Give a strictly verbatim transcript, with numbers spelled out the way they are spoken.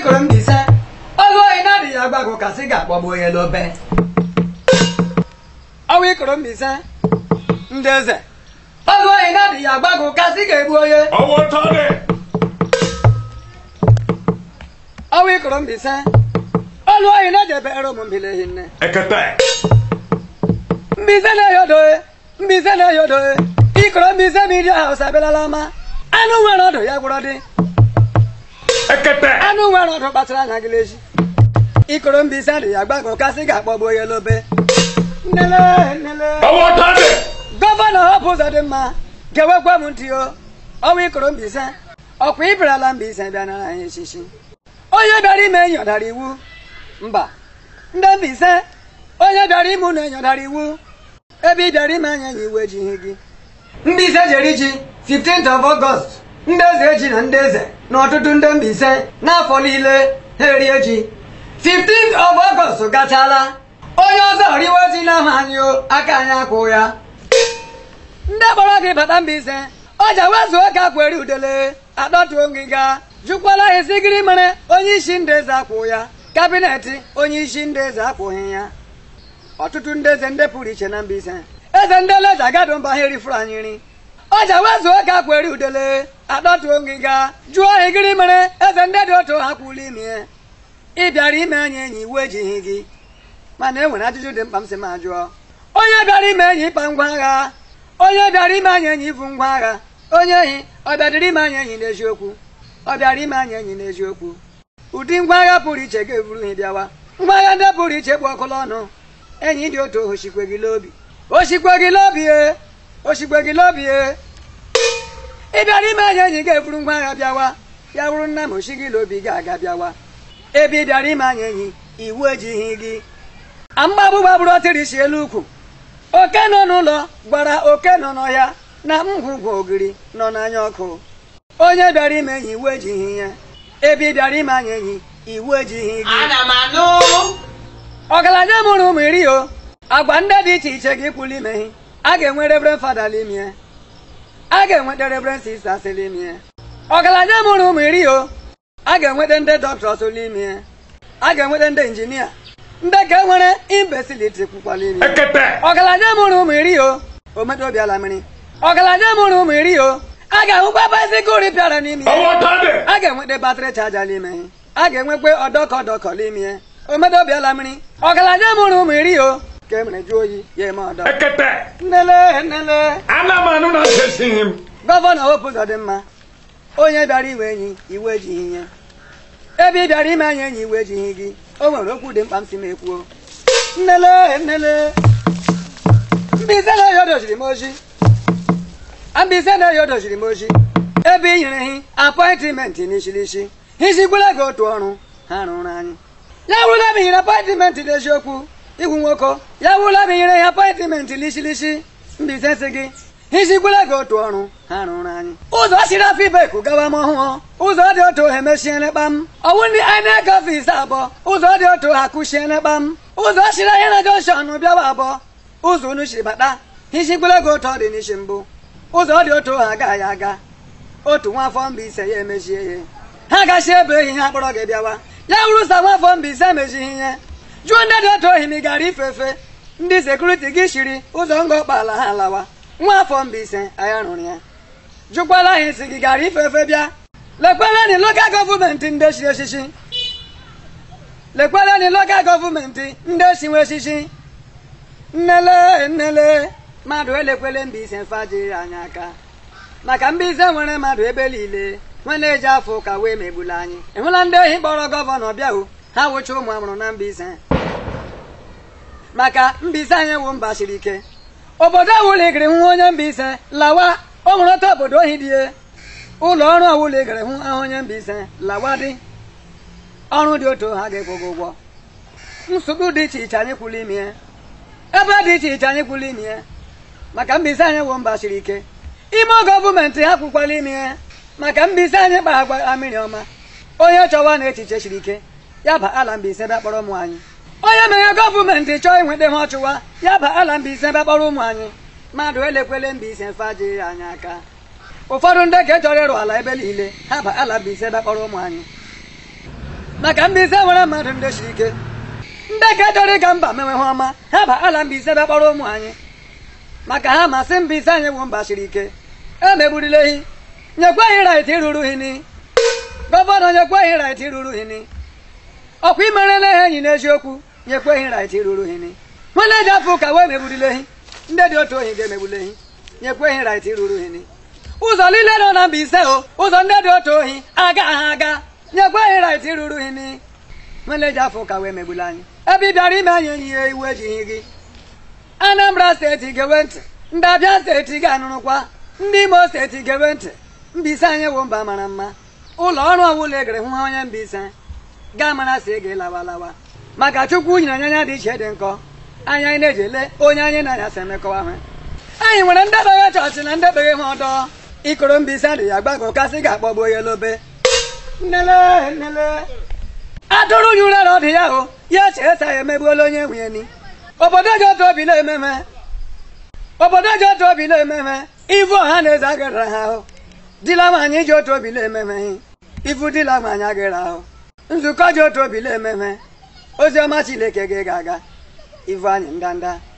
ikoro mbise olu ina di ya gbago kasi ga kpọgbo ye lobe awi ikoro mbise ndeze olu ina di ya gbago kasi ga egbu oye owo tode awi ikoro mbise olu ina je be ero mo mbile hinne ekete mbise na yodo mbise na yodo ikoro mbise mi dia house abelalama anu nwere odo ya gworo di ekete anu nwere odo kpatara anya gileji ikoro mbise di ya gbago kasi ga kpọgbo ye lobe nele nele owo tode gọvanọ hope ụzọ dị mma gewekwa m ntị o ọwa ikoro mbise ọkwa ibirala mbise bịa nara anyị echichi onye bịara ime enyodara iwu mba ndị mbise onye bịara ime unu enyodara iwu ebe ị bịara ime anya enyi iwu ejighị gị mbise jere ji fifteenth of August ndị eze eji na ndị eze na ọtụtụ ndị mbise n'afọ niile ha erie ji fifteenth of August gachala onye ọzọ riwe ji n'aha anyị o aka anyị akwụ ya ndị kpọrọ gị bata mbise ọja wezuo ka kwere udele adọtuo ngịga jụkwala esigiri mere onye isi ndị eze akwụ ya kabineti onye isi ndị eze akwụghị ya ọtụtụ ndị eze ndị pụrụ iche na mbise eze ndị eleze agado mba ha erifuru anyị nri ọja wezuo ka kwere udele adọtuo ngịga jụọ egiri mere eze ndị dị otu ha kwụla ime ị bịara ime anyị enyi iwu ejighị gị mana e nwere ajụjụ dị mkpa m sị ma jụọ onye bịara ime enyi ịkpa ngwa agha onye bịara ime anyị enyi ibu ngwa agha onye ehi ọ bịadịrị ime anyị enyi n'eziokwu ọ bịara ime anyị enyi n'eziokwu ụdị ngwa agha pụrụ iche ga-eburu ha bịawa ngwa agha ndị pụrụ iche kpụ ọkụla ọnụ enyi dị otu osikwe gị n'obi osikwe gị n'obi e osikwe gị n'obi e ị bịara ime anyị enyi ga-eburu ngwa agha bịawa ya bụrụ nna m osi gị n'obi ga-aga bịawa ebe ị bịara ime anyị enyi iwu ejighị gị mgbagbu gbagburu ọtịrị si elu ukwu oke nọ n'ụlọ gwara oke nọ n'ọhịa na ngwugwu ogiri nọ n'anya ọkụ onye bịara ime enyi iwu ejighị ya ebe ị bịara ime anyị enyi iwu ejighị gị ana m anụ ọgaranya mụrụ ụmụ iri o agwa ndị dị iche iche gị kwụla imeghi a ga-enwe reverend fada limie a ga-enweta reverend sisters limie ọgaranya mụrụ ụmụ iri o a ga-enweta ndị doctors limie a ga-enweta ndị injinia ndị ka nwere imbesiliti kwukwala ime ọgaranya mụrụ ụmụ iri o omedobiala mmiri ọgaranya mụrụ ụmụ iri o a ga-ahụkwa baịsikụl pịara n'ime a ga-enweta batrị chaja n'ime a ga-enwekwa ọdọkọ ọdọkọ n'ime omedobiala mmiri ọgaranya mụrụ ụmụ iri o ka emere jụọ oyi ya eme ọdọ nnele nnele gọvanọ Hope Uzodimma onye bịara iwe enyi iwu ejighị ya ebe ị bịara ime anyị enyi iwu ejighị gị o nwere okwu dị mkpa m si m ekwuo nnele nnele mbise na-eyodoziri m ozi mbise na-eyodoziri m ozi ebe ị nyere hi apọịntịmentị n'ishilishi hizikwala gị otu ọrụ ha rụrụ anyị ya wụla m nyere apọịntịmentị n'eziokwu igwu nwoke ya wụla m nyere ha apọịntịmentị n'ishilishi mbise si gị hizikwala gị otu ọrụ ha rụrụ anyị ụzọ siri afọ ibeku gawa m ọhụụ ụzọ dị otu ha emechiele kpam ọwụ ndị INEC ọfisi abụọ ụzọ dị otu ha kụchiele kpam ụzọ siri ahịa na jọnshọn bịawa abụọ ụzọ unu siri bata hizikwala gị otu ọ dị n'isi mbụ ụzọ dị otu ha agaghị aga otu nwafọ Mbaise ya emechie ihe ha gachi ebe ehi ha kpọrọ gị bịawa ya wụrụ sa nwafọ Mbaise emechighị ihe jụọ ndị dị otu ohi ma ị gara ife efe ndị sekuriti gị shiri ụzọ nga ọkpala ha lawa nwafọ Mbaise anya rụrụ ya jụkwala ha isi gị gara ife efe bịa lekwala ni lokal gọọmenti ndị chiri echichi lekwala ni lokal gọọmenti ndị chiwe echichi nnele nnele mmadụ elekwele Mbaise fajiri anya aka maka Mbaise nwere mmadụ ebe niile nwere eji afọ ụka wee megbula anyị ịhụla ndị ohi kpọrọ gọvanọ bịahụ ha wụcha ụmụ amụrụ na Mbaise maka Mbaise anyị wụ mba siri ike obodo awụligiri hụ onye Mbaise lawa o nwere otu obodo ohi dị ụlọ ọrụ awụligiri hụ ahụ onye Mbaise lawa dị ọrụ dị otu ha ga-ekwu gị ụgwọ nsogbu dị iche iche anyị kwụla ime ebe dị iche iche anyị kwụla ime maka Mbaise anyị wụ mba siri ike ime gọọmenti ha kwukwala ime maka Mbaise anyị kpa agwa mmiri ọma onye chọwa na echiche siri ike ya ba ala Mbaise bịa kpọrọ ụmụ anyị onye mere gọọmenti chọọ inweta ha ọchụwa ya ba ala Mbaise bịa kpọrọ ụmụ anyị mmadụ elekwele Mbaise fajiri anya aka ụfọdụ ndị ka chọrọ ịrụ ala ebe niile ha ba ala Mbaise bịa kpọrọ ụmụ anyị maka Mbaise nwere mmadụ ndị siri ike ndị ka chọrọ ka mba mewe ha ọma ha ba ala Mbaise bịa kpọrọ ụmụ anyị maka ha masị Mbaise anyị bụ mba siri ike emegburila ehi nyekweghị rait ruru hini gọvanọ nyekweghị rait ruru hini ọkwa imerela ihe enyi n'eziokwu nyekweghị rait ruru hini nwanne ji afọ ka wee megburila ehi ndị dị otu ohi ga-emegbula ehi nyekweghị rait ruru hini ụzọ niile nọ na Mbaise o ụzọ ndị dị otu ohi aga ha aga nyekweghị rait ruru hini nwanne ji afọ ka wee megbula anyị ebe ị bịara ime anyị enyi ya iwu ejighị gị Anambra steeti gewe ntị ndị Abịa steeti ga-anụrụkwa ndị Imo steeti gewe ntị Mbaise anyị bụ mba mara mma ụlọ ọrụ ọbụla egere hụ onye Mbaise ga-amara si ege lawa lawa maka Chukwu nyere anya dị iche dị nkọ anya anyị na-eji ele onye anyị na-anya si emekọwa ha anyị nwere ndebeghe chọọchị na ndebeghe ha ọdọ ikoro Mbaise dị ya gbago kasị ga-akpọgbu ya lobe nnele nnele atụrụ nyụrụ ara ọdị ya o ya chee sa ya emegbuola onye nwe ya ni obodo ji otu obi na-ememe obodo ji otu obi na-ememe ivu ọha na eze agara ha ahụ dila nwaanyị ji otu obi na-ememe ivu dila nwaanyị agara ahụ nzukọ ji otu obi na-ememe ozi ọma Chineke gị ga-aga ivu anyị nganda